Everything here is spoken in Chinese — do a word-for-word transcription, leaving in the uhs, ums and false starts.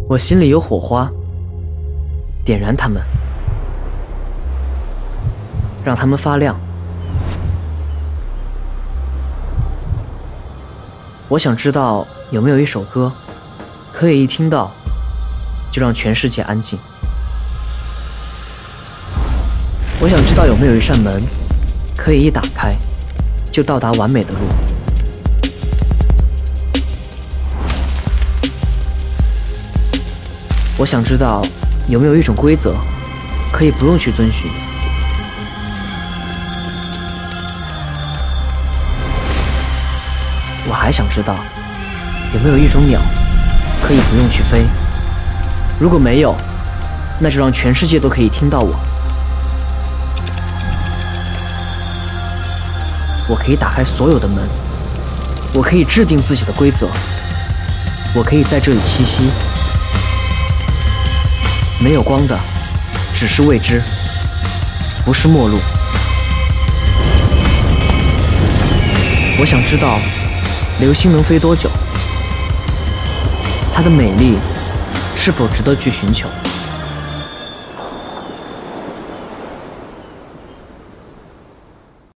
我心里有火花，点燃它们，让它们发亮。我想知道有没有一首歌，可以一听到就让全世界安静。我想知道有没有一扇门，可以一打开就到达完美的路。我想知道有没有一种规则，可以不用去遵循。我还想知道有没有一种鸟，可以不用去飞。如果没有，那就让全世界都可以听到我。我可以打开所有的门，我可以制定自己的规则，我可以在这里栖息。没有光的，只是未知，不是末路。我想知道流星能飞多久，它的美丽是否值得去寻求。